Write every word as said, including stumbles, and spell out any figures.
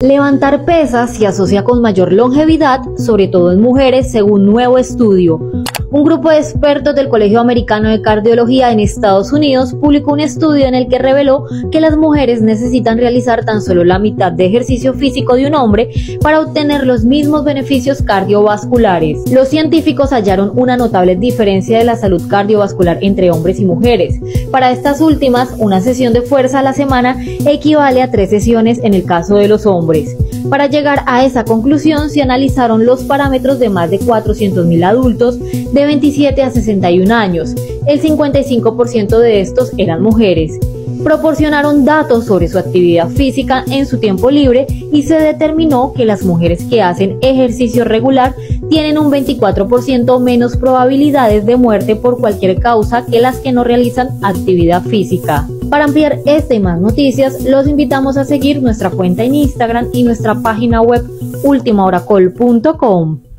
Levantar pesas se asocia con mayor longevidad, sobre todo en mujeres, según nuevo estudio. Un grupo de expertos del Colegio Americano de Cardiología en Estados Unidos publicó un estudio en el que reveló que las mujeres necesitan realizar tan solo la mitad de ejercicio físico de un hombre para obtener los mismos beneficios cardiovasculares. Los científicos hallaron una notable diferencia de la salud cardiovascular entre hombres y mujeres. Para estas últimas, una sesión de fuerza a la semana equivale a tres sesiones en el caso de los hombres. Para llegar a esa conclusión, se analizaron los parámetros de más de cuatrocientos mil adultos de veintisiete a sesenta y un años. El cincuenta y cinco por ciento de estos eran mujeres. Proporcionaron datos sobre su actividad física en su tiempo libre y se determinó que las mujeres que hacen ejercicio regular tienen un veinticuatro por ciento menos probabilidades de muerte por cualquier causa que las que no realizan actividad física. Para ampliar esta y más noticias, los invitamos a seguir nuestra cuenta en Instagram y nuestra página web ultima hora col punto com.